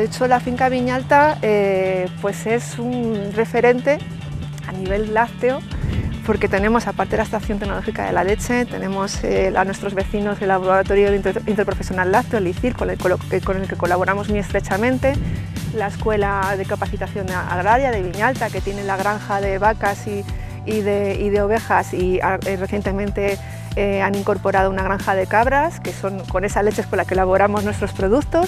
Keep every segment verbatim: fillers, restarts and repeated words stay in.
hecho, la finca Viñalta eh, pues es un referente a nivel lácteo, porque tenemos, aparte de la Estación Tecnológica de la Leche, tenemos eh, a nuestros vecinos el Laboratorio Inter Interprofesional Lácteo, el I C I L, con el, con el que colaboramos muy estrechamente, la Escuela de Capacitación Agraria de Viñalta, que tiene la granja de vacas y, y, de, y de ovejas, y eh, recientemente eh, han incorporado una granja de cabras, que son con esa leche con la que elaboramos nuestros productos.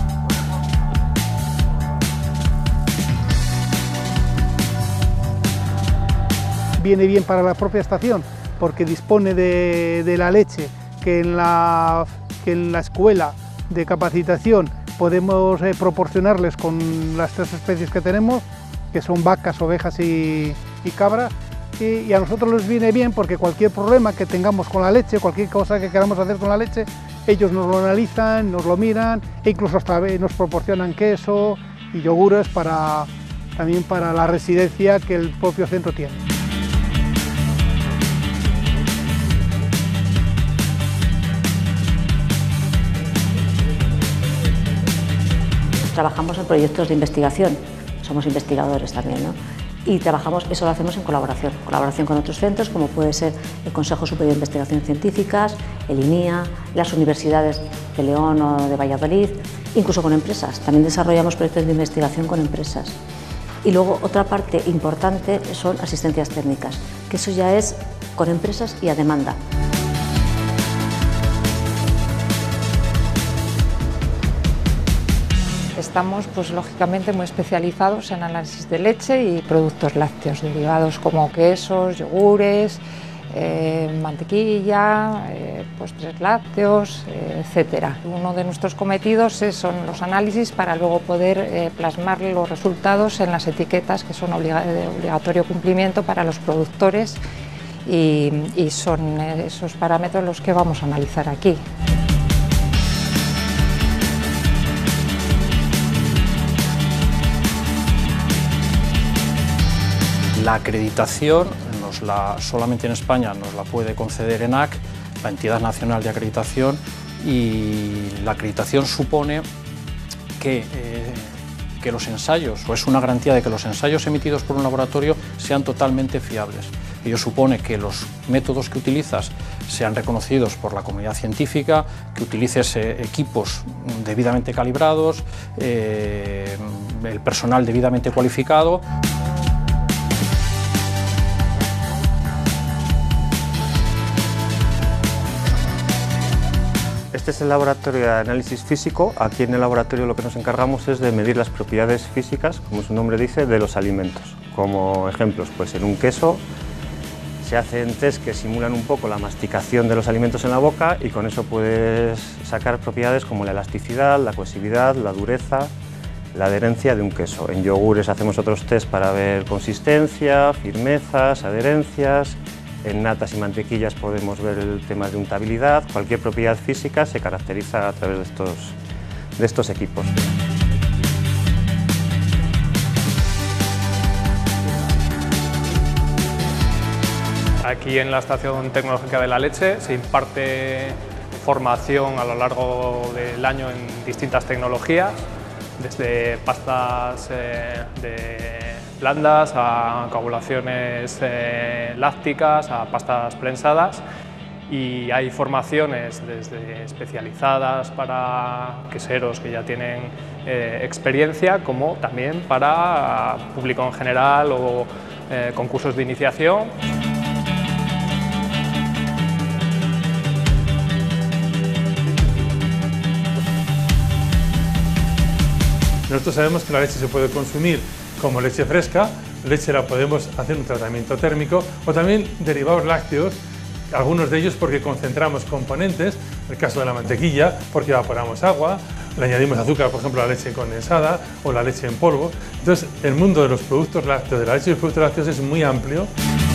Viene bien para la propia estación porque dispone de, de la leche que en la, que en la escuela de capacitación podemos eh, proporcionarles con las tres especies que tenemos, que son vacas, ovejas y, y cabras, y, y a nosotros les viene bien porque cualquier problema que tengamos con la leche, cualquier cosa que queramos hacer con la leche, ellos nos lo analizan, nos lo miran e incluso hasta nos proporcionan queso y yogures para, también para la residencia que el propio centro tiene. Trabajamos en proyectos de investigación, somos investigadores también, ¿no? Y trabajamos, eso lo hacemos en colaboración, colaboración con otros centros, como puede ser el Consejo Superior de Investigaciones Científicas, el I N I A, las universidades de León o de Valladolid, incluso con empresas. También desarrollamos proyectos de investigación con empresas. Y luego otra parte importante son asistencias técnicas, que eso ya es con empresas y a demanda. Estamos, pues, lógicamente muy especializados en análisis de leche y productos lácteos derivados como quesos, yogures, eh, mantequilla, eh, postres lácteos, eh, etcétera. Uno de nuestros cometidos es, son los análisis para luego poder eh, plasmar los resultados en las etiquetas, que son obliga de obligatorio cumplimiento para los productores, y, y son esos parámetros los que vamos a analizar aquí. La acreditación nos la, solamente en España nos la puede conceder ENAC, la Entidad Nacional de Acreditación, y la acreditación supone que, eh, que los ensayos, o es una garantía de que los ensayos emitidos por un laboratorio sean totalmente fiables. Ello supone que los métodos que utilizas sean reconocidos por la comunidad científica, que utilices eh, equipos debidamente calibrados, eh, el personal debidamente cualificado. Este es el laboratorio de análisis físico. Aquí en el laboratorio lo que nos encargamos es de medir las propiedades físicas, como su nombre dice, de los alimentos. Como ejemplos, pues en un queso se hacen test que simulan un poco la masticación de los alimentos en la boca, y con eso puedes sacar propiedades como la elasticidad, la cohesividad, la dureza, la adherencia de un queso. En yogures hacemos otros test para ver consistencia, firmezas, adherencias. En natas y mantequillas podemos ver el tema de untabilidad. Cualquier propiedad física se caracteriza a través de estos, de estos equipos. Aquí en la Estación Tecnológica de la Leche se imparte formación a lo largo del año en distintas tecnologías, desde pastas eh, de blandas a coagulaciones eh, lácticas, a pastas prensadas, y hay formaciones desde especializadas para queseros que ya tienen eh, experiencia, como también para público en general o eh, concursos de iniciación. Nosotros sabemos que la leche se puede consumir como leche fresca, leche la podemos hacer un tratamiento térmico, o también derivados lácteos, algunos de ellos porque concentramos componentes, en el caso de la mantequilla porque evaporamos agua, le añadimos azúcar, por ejemplo la leche condensada o la leche en polvo. Entonces el mundo de los productos lácteos, de la leche y los productos lácteos es muy amplio.